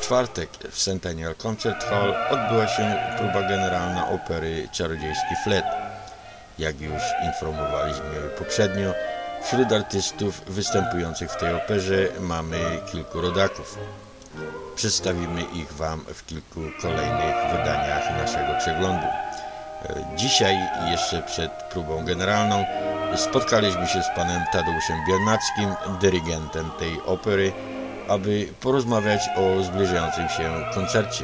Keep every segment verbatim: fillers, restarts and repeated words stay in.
czwartek w Centennial Concert Hall odbyła się próba generalna opery Czarodziejski Flet. Jak już informowaliśmy poprzednio, wśród artystów występujących w tej operze mamy kilku rodaków. Przedstawimy ich Wam w kilku kolejnych wydaniach naszego przeglądu. Dzisiaj, jeszcze przed próbą generalną, spotkaliśmy się z panem Tadeuszem Biernackim, dyrygentem tej opery, aby porozmawiać o zbliżającym się koncercie.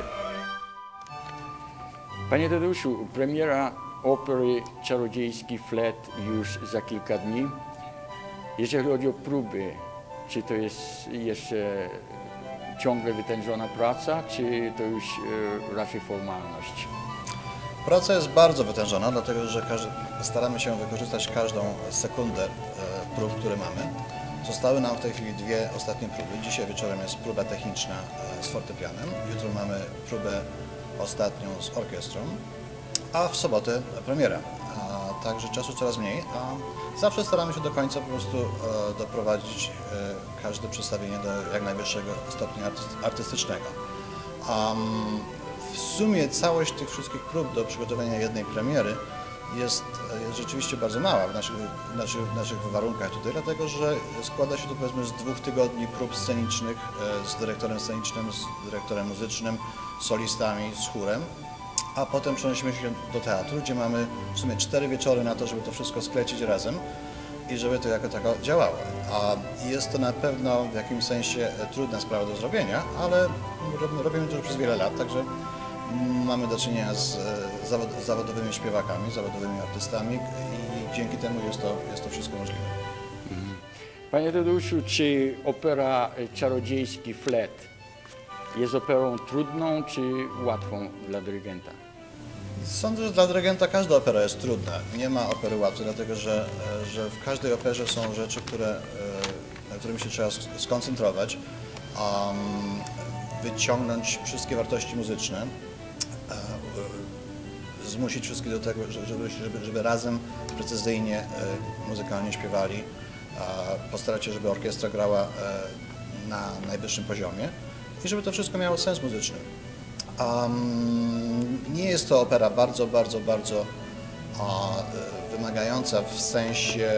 Panie Tadeuszu, premiera opery Czarodziejski Flet już za kilka dni. Jeżeli chodzi o próby, czy to jest jeszcze ciągle wytężona praca, czy to już e, raczej formalność? Praca jest bardzo wytężona, dlatego że każdy, staramy się wykorzystać każdą sekundę e, prób, które mamy. Zostały nam w tej chwili dwie ostatnie próby. Dzisiaj wieczorem jest próba techniczna e, z fortepianem, jutro mamy próbę ostatnią z orkiestrą, a w sobotę premiera. A, także czasu coraz mniej, a zawsze staramy się do końca po prostu e, doprowadzić e, każde przedstawienie do jak najwyższego stopnia artystycznego. Um, W sumie całość tych wszystkich prób do przygotowania jednej premiery jest, jest rzeczywiście bardzo mała w naszych, w, naszych, w naszych warunkach tutaj, dlatego że składa się to powiedzmy z dwóch tygodni prób scenicznych z dyrektorem scenicznym, z dyrektorem muzycznym, solistami, z chórem, a potem przenosimy się do teatru, gdzie mamy w sumie cztery wieczory na to, żeby to wszystko sklecić razem i żeby to jako tako działało. A jest to na pewno w jakimś sensie trudna sprawa do zrobienia, ale robimy to już przez wiele lat, także mamy do czynienia z zawodowymi śpiewakami, zawodowymi artystami i dzięki temu jest to, jest to wszystko możliwe. Panie Tadeuszu, czy opera Czarodziejski Flet jest operą trudną czy łatwą dla dyrygenta? Sądzę, że dla dyrygenta każda opera jest trudna. Nie ma opery łatwej, dlatego że, że w każdej operze są rzeczy, które, na którymi się trzeba skoncentrować, um, wyciągnąć wszystkie wartości muzyczne, zmusić wszystkich do tego, żeby, żeby, żeby razem precyzyjnie, muzykalnie śpiewali, postarać się, żeby orkiestra grała na najwyższym poziomie i żeby to wszystko miało sens muzyczny. Um, nie jest to opera bardzo, bardzo, bardzo uh, wymagająca w sensie,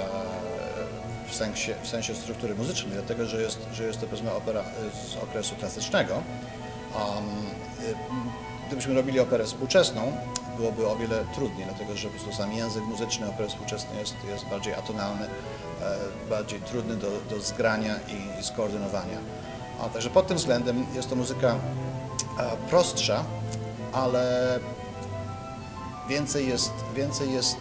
uh, w sensie, w sensie struktury muzycznej, dlatego że jest, że jest to powiedzmy opera z okresu klasycznego. Um, gdybyśmy robili operę współczesną, byłoby o wiele trudniej, dlatego że po prostu sam język muzyczny opery współczesnej jest, jest bardziej atonalny, uh, bardziej trudny do, do zgrania i, i skoordynowania. A także pod tym względem jest to muzyka prostsza, ale więcej jest, więcej jest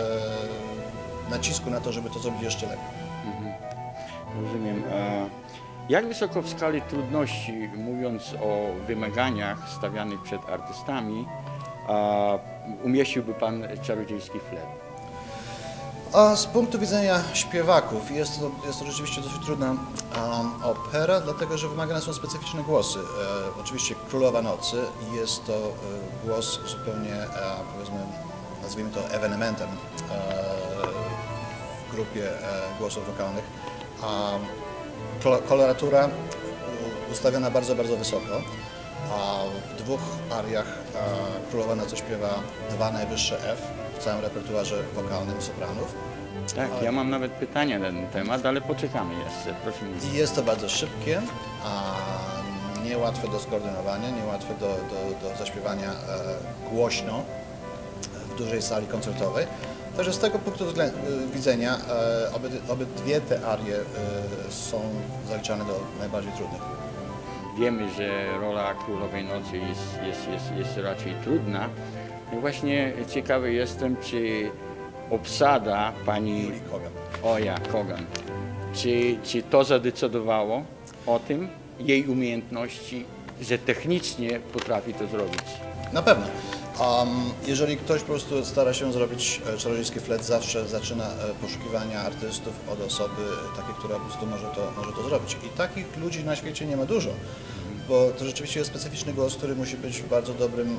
e, nacisku na to, żeby to zrobić jeszcze lepiej. Mhm. Rozumiem. Jak wysoko w skali trudności, mówiąc o wymaganiach stawianych przed artystami, umieściłby Pan Czarodziejski Flet? A z punktu widzenia śpiewaków jest to, jest to rzeczywiście dosyć trudna um, opera, dlatego że wymagane są specyficzne głosy. E, oczywiście Królowa Nocy jest to e, głos zupełnie, e, powiedzmy, nazwijmy to ewenementem e, w grupie e, głosów wokalnych. A koloratura ustawiona bardzo, bardzo wysoko. A w dwóch ariach e, Królowa Nocy śpiewa dwa najwyższe F w całym repertuarze wokalnym sopranów. Tak, ja mam nawet pytania na ten temat, ale poczekamy jeszcze, proszę mówić. I jest to bardzo szybkie, a niełatwe do skoordynowania, niełatwe do, do, do zaśpiewania e, głośno w dużej sali koncertowej. Także z tego punktu widzenia e, obydwie, obydwie te arie e, są zaliczane do najbardziej trudnych. Wiemy, że rola Królowej Nocy jest, jest, jest, jest raczej trudna. I właśnie ciekawy jestem, czy obsada pani Julii Kogan. Oja Kogan, czy, czy to zadecydowało o tym, jej umiejętności, że technicznie potrafi to zrobić? Na pewno. Um, jeżeli ktoś po prostu stara się zrobić Czarodziejski Flet, zawsze zaczyna poszukiwania artystów od osoby takiej, która po prostu może to, może to zrobić. I takich ludzi na świecie nie ma dużo, bo to rzeczywiście jest specyficzny głos, który musi być w bardzo dobrym,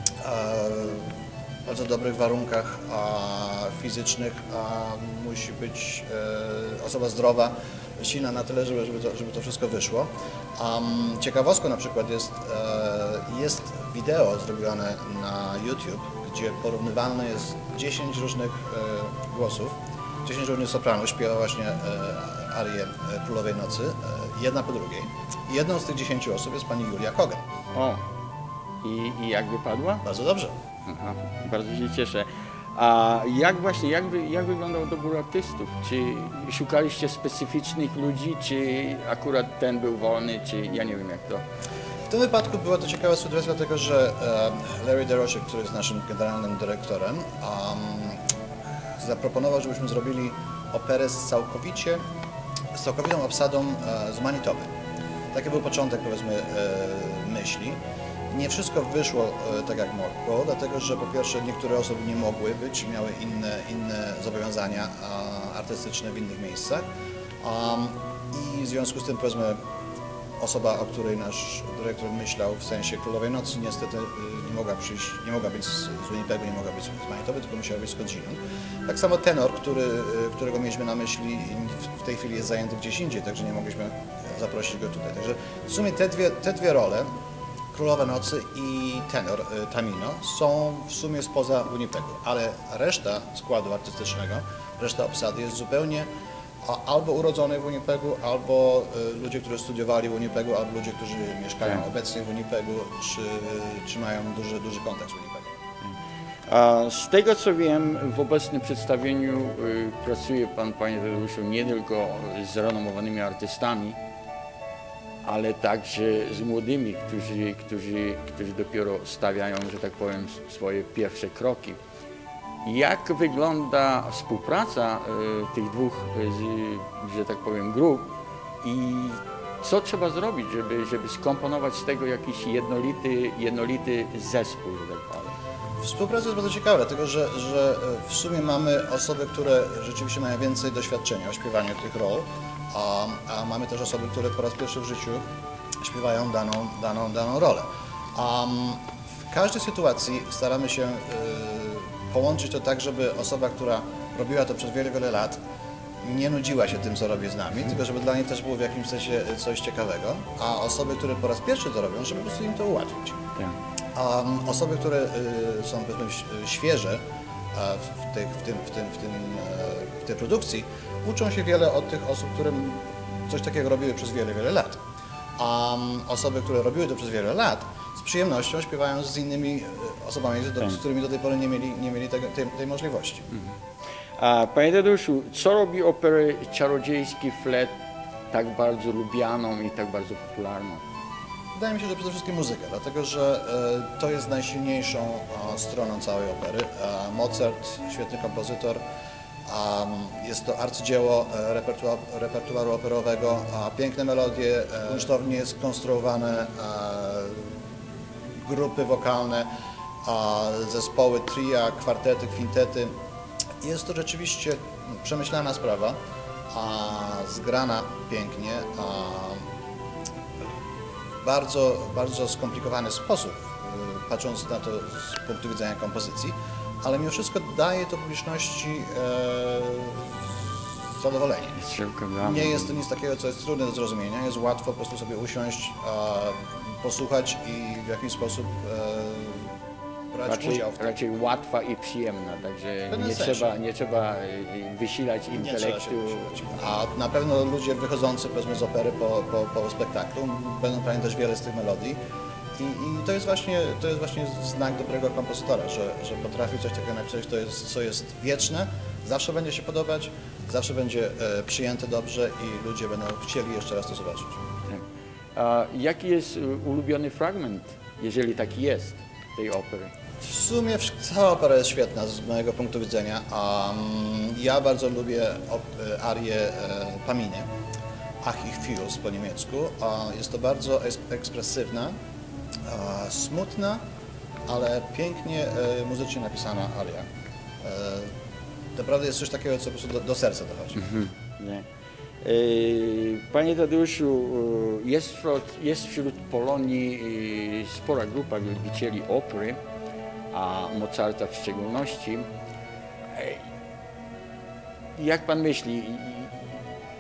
e, bardzo dobrych warunkach a, fizycznych, a musi być e, osoba zdrowa, silna na tyle, żeby, żeby, to, żeby to wszystko wyszło. Um, ciekawostką na przykład jest, e, jest wideo zrobione na YouTube, gdzie porównywalne jest dziesięć różnych e, głosów, dziesięć różnych sopranów śpiewa właśnie e, arię e, Królowej Nocy, e, jedna po drugiej. I jedną z tych dziesięciu osób jest pani Julia Kogan. O, i, i jak wypadła? Bardzo dobrze. Aha, bardzo się cieszę. A jak właśnie, jak, wy, jak wyglądał dobór artystów? Czy szukaliście specyficznych ludzi, czy akurat ten był wolny, czy ja nie wiem jak to? W tym wypadku była to ciekawa sytuacja, dlatego że e, Larry DeRoche, który jest naszym generalnym dyrektorem, um, zaproponował, żebyśmy zrobili operę z całkowicie, z całkowitą obsadą e, z Manitoby. Taki był początek, powiedzmy, e, myśli. Nie wszystko wyszło e, tak jak mogło, dlatego że po pierwsze niektóre osoby nie mogły być, miały inne, inne zobowiązania e, artystyczne w innych miejscach um, i w związku z tym, powiedzmy, osoba, o której nasz dyrektor myślał w sensie Królowej Nocy, niestety nie mogła przyjść, nie mogła być z Winnipegu, nie mogła być z Manitoby, tylko musiała być z Godzinu. Tak samo tenor, który, którego mieliśmy na myśli, w tej chwili jest zajęty gdzieś indziej, także nie mogliśmy zaprosić go tutaj. Także w sumie te dwie, te dwie role, Królowa Nocy i tenor Tamino, są w sumie spoza Winnipegu, ale reszta składu artystycznego, reszta obsady jest zupełnie albo urodzonych w Winnipegu, albo y, ludzie, którzy studiowali w Winnipegu, albo ludzie, którzy mieszkają tak. obecnie w Winnipegu, czy, czy mają duży, duży kontakt z Winnipegu. A z tego co wiem, w obecnym przedstawieniu y, pracuje Pan, Panie Tadeuszu, nie tylko z renomowanymi artystami, ale także z młodymi, którzy, którzy, którzy dopiero stawiają, że tak powiem, swoje pierwsze kroki. Jak wygląda współpraca y, tych dwóch, y, że tak powiem, grup i co trzeba zrobić, żeby, żeby skomponować z tego jakiś jednolity, jednolity zespół, że tak powiem? Współpraca jest bardzo ciekawa, dlatego że, że w sumie mamy osoby, które rzeczywiście mają więcej doświadczenia w śpiewaniu tych ról, a, a mamy też osoby, które po raz pierwszy w życiu śpiewają daną, daną, daną rolę. Um, w każdej sytuacji staramy się y, połączyć to tak, żeby osoba, która robiła to przez wiele, wiele lat, nie nudziła się tym, co robi z nami, tylko żeby dla niej też było w jakimś sensie coś ciekawego, a osoby, które po raz pierwszy to robią, żeby po prostu im to ułatwić. Tak. A osoby, które y, są powiedzmy świeże w tej, w, tym, w, tym, w, tym, w tej produkcji, uczą się wiele od tych osób, które coś takiego robiły przez wiele, wiele lat. A osoby, które robiły to przez wiele lat, z przyjemnością śpiewają z innymi osobami, z, z którymi do tej pory nie mieli, nie mieli tego, tej, tej możliwości. Mhm. A Panie Tadeuszu, co robi operę Czarodziejski Flet tak bardzo lubianą i tak bardzo popularną? Wydaje mi się, że przede wszystkim muzyka, dlatego że e, to jest najsilniejszą e, stroną całej opery. E, Mozart, świetny kompozytor, e, jest to arcydzieło e, repertuar, repertuaru operowego, a piękne melodie, e, kunsztownie skonstruowane e, grupy wokalne, a zespoły, tria, kwartety, kwintety. Jest to rzeczywiście przemyślana sprawa, a zgrana pięknie, a w bardzo, bardzo skomplikowany sposób, patrząc na to z punktu widzenia kompozycji, ale mimo wszystko daje to publiczności e, zadowolenie. Nie jest to nic takiego, co jest trudne do zrozumienia, jest łatwo po prostu sobie usiąść, e, posłuchać i w jakiś sposób e, brać raczej, udział w tym. raczej łatwa i przyjemna, także nie sensie. trzeba, nie trzeba wysilać Nie intelektu. trzeba się wysilać. A na pewno ludzie wychodzący powiedzmy z opery po, po, po spektaklu będą pamiętać wiele z tych melodii. I, i to, jest właśnie, to jest właśnie znak dobrego kompozytora, że, że potrafi coś takiego napisać, to jest, co jest wieczne, zawsze będzie się podobać, zawsze będzie e, przyjęte dobrze i ludzie będą chcieli jeszcze raz to zobaczyć. A jaki jest ulubiony fragment, jeżeli taki jest, tej opery? W sumie cała opera jest świetna z mojego punktu widzenia. Um, ja bardzo lubię op- arię e, Paminy, Ach ich Fius po niemiecku. Uh, jest to bardzo ekspresywna, uh, smutna, ale pięknie e, muzycznie napisana aria. E, naprawdę jest coś takiego, co po prostu do, do serca dochodzi. Mhm. Nie. Panie Tadeuszu, jest wśród, jest wśród Polonii spora grupa wielbicieli opery, a Mozarta w szczególności. Jak Pan myśli,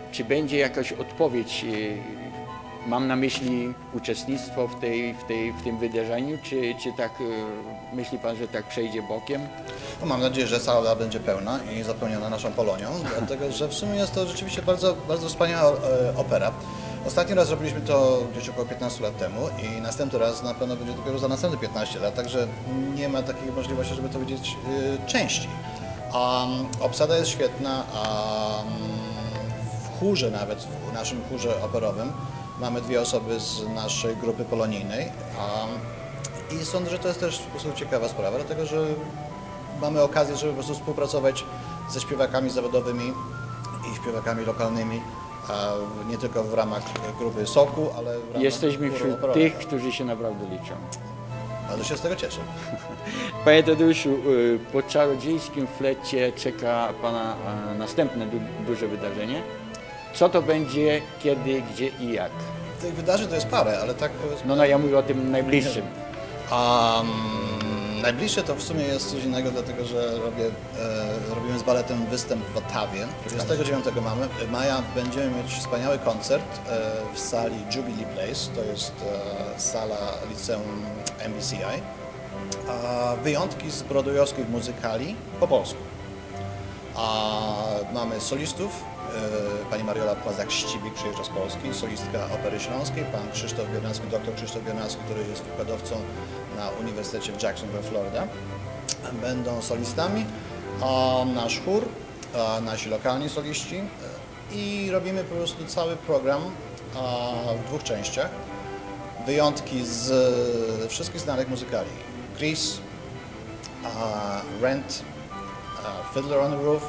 czy będzie jakaś odpowiedź, e, mam na myśli uczestnictwo w, tej, w, tej, w tym wydarzeniu, czy, czy tak e, myśli Pan, że tak przejdzie bokiem? No, mam nadzieję, że sala będzie pełna i zapełniona naszą Polonią, dlatego że w sumie jest to rzeczywiście bardzo, bardzo wspaniała e, opera. Ostatni raz robiliśmy to gdzieś około piętnastu lat temu i następny raz na pewno będzie dopiero za następne piętnaście lat, także nie ma takiej możliwości, żeby to widzieć y, częściej. Um, obsada jest świetna, um, w chórze nawet, w naszym chórze operowym mamy dwie osoby z naszej grupy polonijnej um, i sądzę, że to jest też po prostu ciekawa sprawa, dlatego że mamy okazję, żeby po prostu współpracować ze śpiewakami zawodowymi i śpiewakami lokalnymi. Nie tylko w ramach grupy Soku, ale w ramach Jesteśmy chóru wśród operowego. tych, którzy się naprawdę liczą. Bardzo się z tego cieszę. Panie Tadeuszu, y, po czarodziejskim flecie czeka Pana e, następne du duże wydarzenie. Co to będzie, kiedy, gdzie i jak? Tych wydarzeń to jest parę, ale tak powiedzmy... No, no ja mówię o tym najbliższym. Um, najbliższe to w sumie jest coś innego, dlatego że robię, e, robimy z baletem występ w Warszawie. dwudziestego dziewiątego mamy, maja będziemy mieć wspaniały koncert e, w sali Jubilee Place, to jest e, sala liceum M B C I. A wyjątki z broadwayowskich muzykali po polsku. A mamy solistów, e, pani Mariola Płazak-Ścibik przyjeżdża z Polski, solistka Opery Śląskiej, pan Krzysztof Biernacki, doktor Krzysztof Biernacki, który jest wykładowcą na Uniwersytecie w Jacksonville, Florida. Będą solistami, a nasz chór, a nasi lokalni soliści i robimy po prostu cały program a, w dwóch częściach. Wyjątki z wszystkich znanych muzykali. Grease, uh, Rent, uh, Fiddler on the Roof,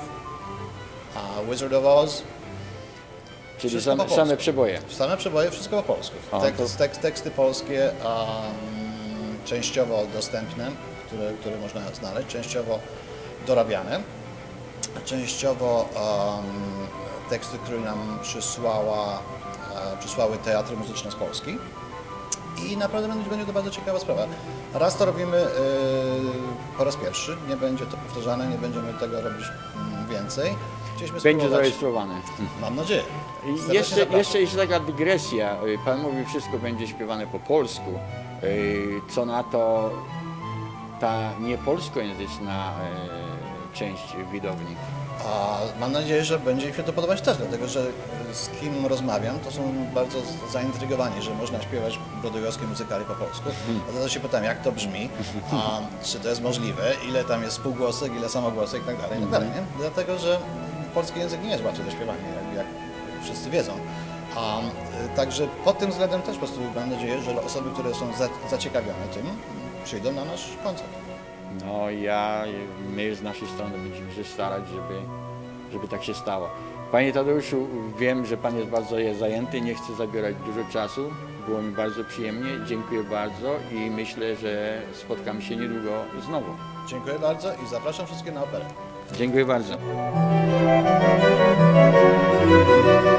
uh, Wizard of Oz. Czyli Wszystko po same, polsku. same przeboje. Same przeboje, wszystko po polsku. O, Tekst, to- tekst, teksty polskie, um, częściowo dostępne, które, które można znaleźć, częściowo dorabiane, częściowo um, teksty, które nam przysłała, e, przysłały teatry muzyczne z Polski. I naprawdę będzie, będzie to bardzo ciekawa sprawa. Raz to robimy yy, po raz pierwszy, nie będzie to powtarzane, nie będziemy tego robić mm, więcej. Chcieliśmy Będzie spróbować, zarejestrowane. mam nadzieję. I Serdecznie jeszcze, zapraszam. jeszcze jest taka dygresja. Y, Pan mówi, wszystko będzie śpiewane po polsku. Y, Co na to ta niepolskojęzyczna y, część widowni? A mam nadzieję, że będzie im się to podobać też, dlatego że z kim rozmawiam, to są bardzo zaintrygowani, że można śpiewać broadwayowskie muzykali po polsku. Dlatego się pytam, jak to brzmi, a czy to jest możliwe, ile tam jest półgłosek, ile samogłosek i tak dalej, i tak dalej, nie? Dlatego, że polski język nie jest łatwy do śpiewania, jak, jak wszyscy wiedzą. A, y, także pod tym względem też po prostu mam nadzieję, że osoby, które są za, zaciekawione tym, przyjdą na nasz koncert. No ja, my z naszej strony będziemy się starać, żeby, żeby tak się stało. Panie Tadeuszu, wiem, że Pan jest bardzo zajęty, nie chcę zabierać dużo czasu. Było mi bardzo przyjemnie, dziękuję bardzo i myślę, że spotkamy się niedługo znowu. Dziękuję bardzo i zapraszam wszystkich na operę. Dziękuję bardzo.